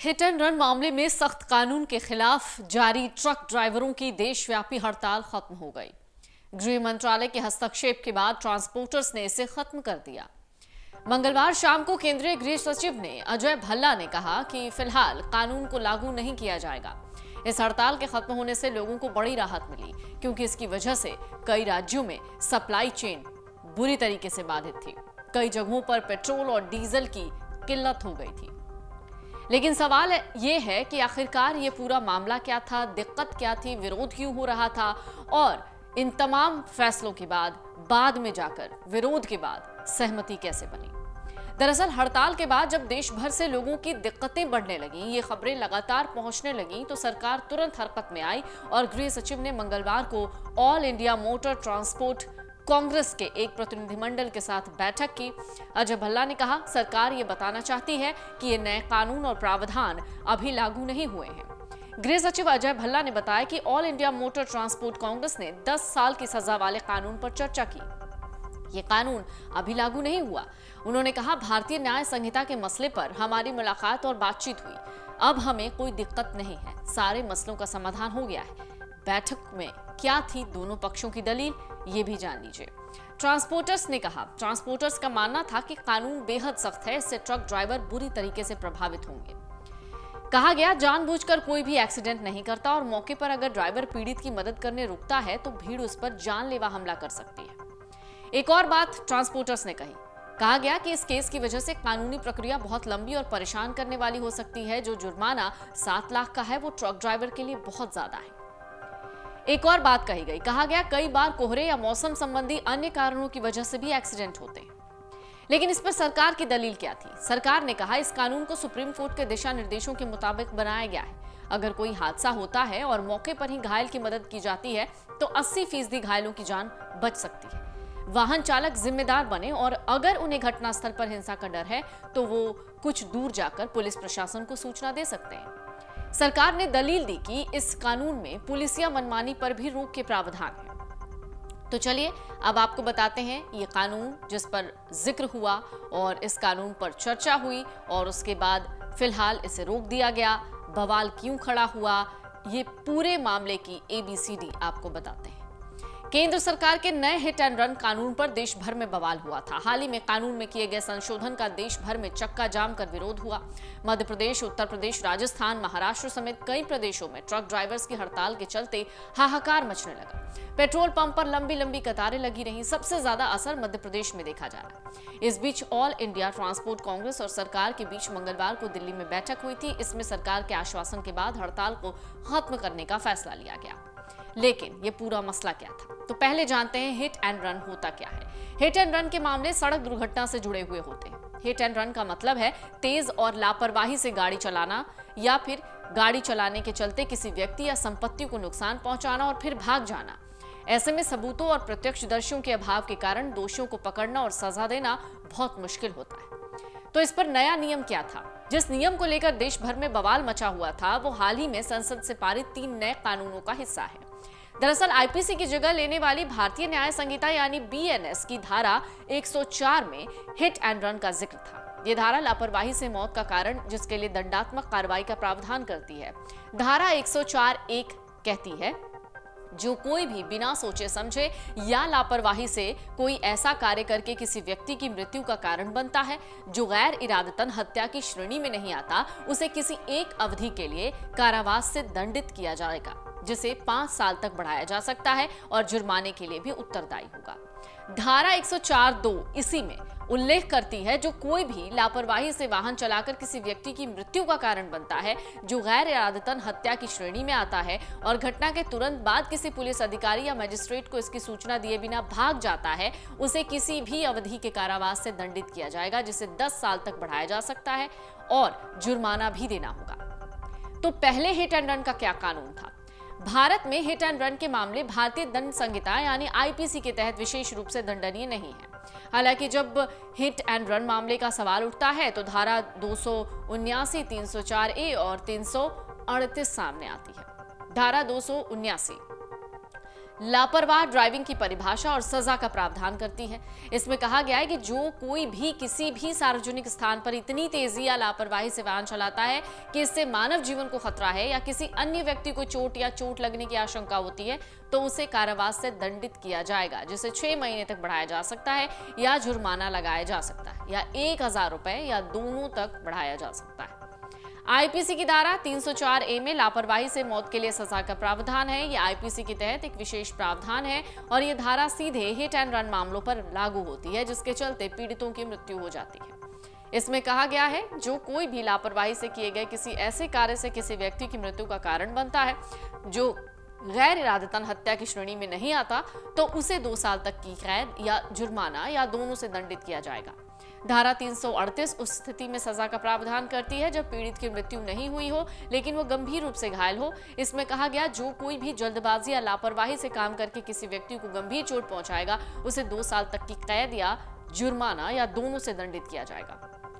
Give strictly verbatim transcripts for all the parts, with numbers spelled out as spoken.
Hit and run मामले में सख्त कानून के खिलाफ जारी ट्रक ड्राइवरों की देशव्यापी हड़ताल खत्म हो गई। गृह मंत्रालय के हस्तक्षेप के बाद ट्रांसपोर्टर्स ने इसे खत्म कर दिया। मंगलवार शाम को केंद्रीय गृह सचिव ने अजय भल्ला ने कहा कि फिलहाल कानून को लागू नहीं किया जाएगा। इस हड़ताल के खत्म होने से लोगों को बड़ी राहत मिली, क्योंकि इसकी वजह से कई राज्यों में सप्लाई चेन बुरी तरीके से बाधित थी। कई जगहों पर पेट्रोल और डीजल की किल्लत हो गई थी। लेकिन सवाल यह है कि आखिरकार ये पूरा मामला क्या था, दिक्कत क्या थी, विरोध क्यों हो रहा था और इन तमाम फैसलों के बाद बाद में जाकर विरोध के बाद सहमति कैसे बनी। दरअसल हड़ताल के बाद जब देश भर से लोगों की दिक्कतें बढ़ने लगीं, ये खबरें लगातार पहुंचने लगीं, तो सरकार तुरंत हरकत में आई और गृह सचिव ने मंगलवार को All India Motor Transport Congress के एक प्रतिनिधिमंडल के साथ बैठक की। अजय भल्ला ने कहा, सरकार ये बताना चाहती है कि ये नए कानून और प्रावधान अभी लागू नहीं हुए हैं। गृह सचिव अजय भल्ला ने बताया कि All India Motor Transport Congress ने दस साल की सजा वाले कानून पर चर्चा की। ये कानून अभी लागू नहीं हुआ। उन्होंने कहा, भारतीय न्याय संहिता के मसले पर हमारी मुलाकात और बातचीत हुई। अब हमें कोई दिक्कत नहीं है, सारे मसलों का समाधान हो गया है। बैठक में क्या थी दोनों पक्षों की दलील, ये भी जान लीजिए। ट्रांसपोर्टर्स ने कहा, ट्रांसपोर्टर्स का मानना था कि कानून बेहद सख्त है, इससे ट्रक ड्राइवर बुरी तरीके से प्रभावित होंगे। कहा गया, जानबूझकर कोई भी एक्सीडेंट नहीं करता और मौके पर अगर ड्राइवर पीड़ित की मदद करने रुकता है तो भीड़ उस पर जानलेवा हमला कर सकती है। एक और बात ट्रांसपोर्टर्स ने कही, कहा गया कि इस केस की वजह से कानूनी प्रक्रिया बहुत लंबी और परेशान करने वाली हो सकती है। जो जुर्माना सात लाख का है वो ट्रक ड्राइवर के लिए बहुत ज्यादा है। एक और बात कही गई, कहा गया कई बार कोहरे या मौसम संबंधी अन्य कारणों की वजह से भी एक्सीडेंट होते हैं। लेकिन इस पर सरकार की दलील क्या थी? सरकार ने कहा, इस कानून को सुप्रीम कोर्ट के दिशा निर्देशों के मुताबिक बनाया गया है। अगर कोई हादसा होता है और मौके पर ही घायल की मदद की जाती है तो अस्सी फीसदी घायलों की जान बच सकती है। वाहन चालक जिम्मेदार बने और अगर उन्हें घटनास्थल पर हिंसा का डर है तो वो कुछ दूर जाकर पुलिस प्रशासन को सूचना दे सकते हैं। सरकार ने दलील दी कि इस कानून में पुलिसिया मनमानी पर भी रोक के प्रावधान है। तो चलिए अब आपको बताते हैं ये कानून जिस पर जिक्र हुआ और इस कानून पर चर्चा हुई और उसके बाद फिलहाल इसे रोक दिया गया, बवाल क्यों खड़ा हुआ, ये पूरे मामले की एबीसीडी आपको बताते हैं। केंद्र सरकार के नए हिट एंड रन कानून पर देश भर में बवाल हुआ था। हाल ही में कानून में किए गए संशोधन का देश भर में चक्का जाम कर विरोध हुआ। मध्य प्रदेश, उत्तर प्रदेश, राजस्थान, महाराष्ट्र समेत कई प्रदेशों में ट्रक ड्राइवर्स की हड़ताल के चलते हाहाकार मचने लगा। पेट्रोल पंप पर लंबी लंबी कतारें लगी रहीं। सबसे ज्यादा असर मध्य प्रदेश में देखा जा रहा है। इस बीच ऑल इंडिया ट्रांसपोर्ट कांग्रेस और सरकार के बीच मंगलवार को दिल्ली में बैठक हुई थी। इसमें सरकार के आश्वासन के बाद हड़ताल को खत्म करने का फैसला लिया गया। लेकिन ये पूरा मसला क्या था, तो पहले जानते हैं हिट एंड रन होता क्या है। हिट एंड रन के मामले सड़क दुर्घटना से जुड़े हुए होते हैं। हिट एंड रन का मतलब है तेज और लापरवाही से गाड़ी चलाना या फिर गाड़ी चलाने के चलते किसी व्यक्ति या संपत्ति को नुकसान पहुंचाना और फिर भाग जाना। ऐसे में सबूतों और प्रत्यक्षदर्शियों के अभाव के कारण दोषियों को पकड़ना और सजा देना बहुत मुश्किल होता है। तो इस पर नया नियम क्या था? जिस नियम को लेकर देश भर में बवाल मचा हुआ था वो हाल ही में संसद से पारित तीन नए कानूनों का हिस्सा है। दरअसल आईपीसी की जगह लेने वाली भारतीय न्याय संहिता यानी बीएनएस की धारा एक सौ चार में हिट एंड रन का जिक्र था। ये धारा लापरवाही से मौत का कारण जिसके लिए दंडात्मक कार्रवाई का प्रावधान करती है। धारा एक सौ चार एक कहती है, जो कोई भी बिना सोचे समझे या लापरवाही से कोई ऐसा कार्य करके किसी व्यक्ति की मृत्यु का कारण बनता है जो गैर इरादतन हत्या की श्रेणी में नहीं आता, उसे किसी एक अवधि के लिए कारावास से दंडित किया जाएगा, जिसे पांच साल तक बढ़ाया जा सकता है और जुर्माने के लिए भी उत्तरदायी होगा। धारा एक सौ चार दो इसी में उल्लेख करती है, जो कोई भी लापरवाही से वाहन चलाकर किसी व्यक्ति की मृत्यु का कारण बनता है जो गैर इरादतन हत्या की श्रेणी में आता है और घटना के तुरंत बाद किसी पुलिस अधिकारी या मजिस्ट्रेट को इसकी सूचना दिए बिना भाग जाता है, उसे किसी भी अवधि के कारावास से दंडित किया जाएगा, जिसे दस साल तक बढ़ाया जा सकता है और जुर्माना भी देना होगा। तो पहले हिट एंड रन का क्या कानून था? भारत में हिट एंड रन के मामले भारतीय दंड संहिता यानी आईपीसी के तहत विशेष रूप से दंडनीय नहीं है। हालांकि जब हिट एंड रन मामले का सवाल उठता है तो धारा दो सौ उन्यासी, तीन सौ चार ए और तीन सौ अड़तीस सामने आती है। धारा दो सौ उन्यासी लापरवाह ड्राइविंग की परिभाषा और सजा का प्रावधान करती है। इसमें कहा गया है कि जो कोई भी किसी भी सार्वजनिक स्थान पर इतनी तेजी या लापरवाही से वाहन चलाता है कि इससे मानव जीवन को खतरा है या किसी अन्य व्यक्ति को चोट या चोट लगने की आशंका होती है तो उसे कारावास से दंडित किया जाएगा, जिसे छह महीने तक बढ़ाया जा सकता है या जुर्माना लगाया जा सकता है या एक हजार रुपए या दोनों तक बढ़ाया जा सकता है। आईपीसी की धारा तीन सौ चार ए में लापरवाही से मौत के लिए सजा का प्रावधान है। यह आईपीसी के तहत एक विशेष प्रावधान है और यह धारा सीधे हिट एंड रन मामलों पर लागू होती है, जिसके चलते पीड़ितों की मृत्यु हो जाती है। इसमें कहा गया है जो कोई भी लापरवाही से किए गए किसी ऐसे कार्य से किसी व्यक्ति की मृत्यु का कारण बनता है जो गैर इरादतन हत्या की श्रेणी में नहीं आता तो उसे दो साल तक की कैद या जुर्माना या दोनों से दंडित किया जाएगा। धारा तीन सौ अड़तीस उस स्थिति में सजा का प्रावधान करती है जब पीड़ित की मृत्यु नहीं हुई हो लेकिन वो गंभीर रूप से घायल हो। इसमें कहा गया जो कोई भी जल्दबाजी या लापरवाही से काम करके किसी व्यक्ति को गंभीर चोट पहुंचाएगा उसे दो साल तक की कैद या जुर्माना या दोनों से दंडित किया जाएगा।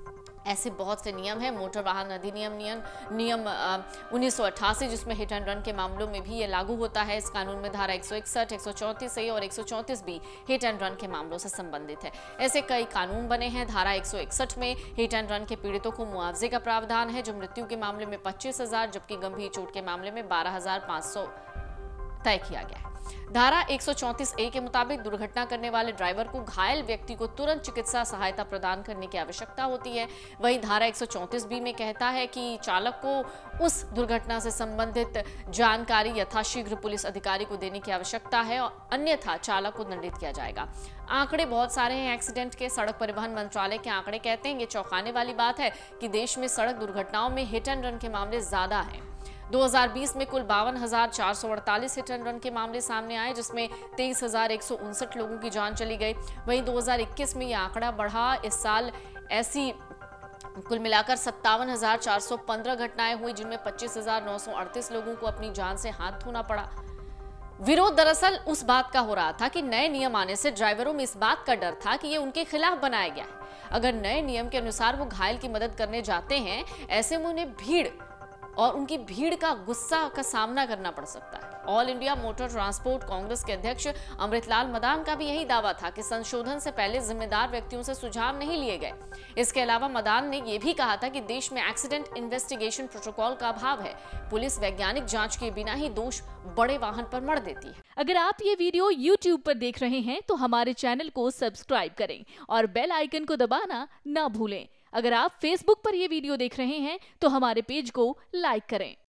ऐसे बहुत से नियम हैं। मोटर वाहन अधिनियम नियम नियम उन्नीस सौ अट्ठासी जिसमें हिट एंड रन के मामलों में भी ये लागू होता है। इस कानून में धारा एक सौ इकसठ, एक सौ चौंतीस ए और एक सौ चौंतीस बी हिट एंड रन के मामलों से संबंधित है। ऐसे कई कानून बने हैं। धारा एक सौ इकसठ में हिट एंड रन के पीड़ितों को मुआवजे का प्रावधान है, जो मृत्यु के मामले में पच्चीस हजार जबकि गंभीर चोट के मामले में बारह हजार पाँच सौ तय किया गया है। धारा एक सौ चौंतीस ए के मुताबिक दुर्घटना करने वाले ड्राइवर को घायल व्यक्ति को तुरंत चिकित्सा सहायता प्रदान करने की आवश्यकता होती है। वहीं धारा एक सौ चौंतीस बी में कहता है कि चालक को उस दुर्घटना से संबंधित जानकारी यथाशीघ्र पुलिस अधिकारी को देने की आवश्यकता है और अन्यथा चालक को दंडित किया जाएगा। आंकड़े बहुत सारे हैं एक्सीडेंट के। सड़क परिवहन मंत्रालय के आंकड़े कहते हैं, ये चौंकाने वाली बात है कि देश में सड़क दुर्घटनाओं में हिट एंड रन के मामले ज्यादा हैं। दो हज़ार बीस में कुल बावन हजार चार सौ अड़तालीस हिट एंड रन के मामले सामने आए, जिसमें तेईस हजार एक सौ उनसठ लोगों की जान चली गई। वहीं दो हज़ार इक्कीस में यह आंकड़ा बढ़ा। इस साल ऐसी कुल मिलाकर सत्तावन हजार चार सौ पंद्रह घटनाएं हुई, जिनमें पच्चीस हजार नौ सौ अड़तीस लोगों को अपनी जान से हाथ धोना पड़ा। विरोध दरअसल उस बात का हो रहा था कि नए नियम आने से ड्राइवरों में इस बात का डर था कि ये उनके खिलाफ बनाया गया है। अगर नए नियम के अनुसार वो घायल की मदद करने जाते हैं, ऐसे में उन्हें भीड़ और उनकी भीड़ का गुस्सा का सामना करना पड़ सकता है। All India Motor Transport Congress के अध्यक्ष अमृतलाल मदान का भी यही दावा था कि संशोधन से पहले जिम्मेदार व्यक्तियों से सुझाव नहीं लिए गए। इसके अलावा मदान ने यह भी कहा था कि देश में एक्सीडेंट इन्वेस्टिगेशन प्रोटोकॉल का अभाव है। पुलिस वैज्ञानिक जांच के बिना ही दोष बड़े वाहन पर मढ़ देती है। अगर आप ये वीडियो यूट्यूब पर देख रहे हैं तो हमारे चैनल को सब्सक्राइब करें और बेल आइकन को दबाना ना भूलें। अगर आप फेसबुक पर यह वीडियो देख रहे हैं तो हमारे पेज को लाइक करें।